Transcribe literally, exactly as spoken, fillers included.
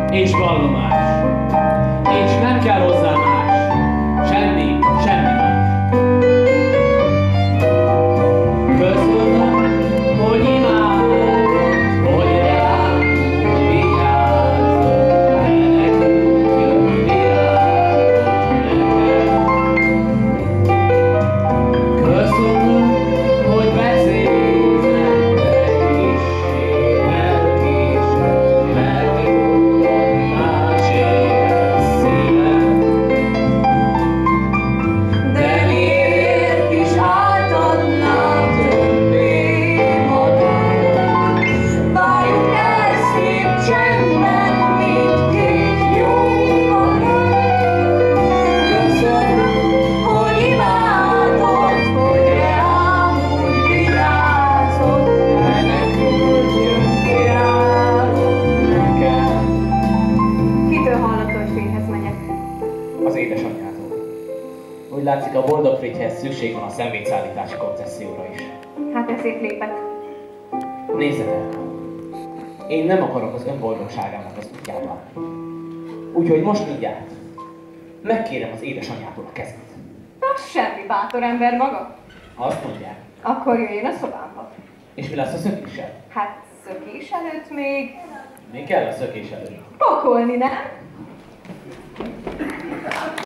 és vallomás. És nem kell hozzá más. Semmi, semmi más. Köszönöm, hogy imádod, hogy rám vigyázol, meneküljön virágom nekem. Köszönöm, hogy beszélsz nektek kissé lelkésem, mert jól más éles szívem. De miért is átadnám többé magamot? Várjuk el szép csendben mindkét jó magam. Köszönöm, hogy imádod, hogy rám úgy vigyázol, meneküljön virágom nekem. Kitől hallottad, hogy fényhez megyek? Az édesanyjától. Úgy látszik, a boldog Frigyhez szükség van a szemétszállítási koncesszióra is. Hát ezért lépett. Nézzetek! Én nem akarok az ön boldogságának az útján válni. Úgyhogy most mindjárt megkérem az édesanyjától a kezét. Az semmi bátor ember maga. Azt mondják. Akkor jöjjön a szobámba. És mi lesz a szökéssel? Hát szökés előtt még Mi kell a szökés előtt? pakolni, nem?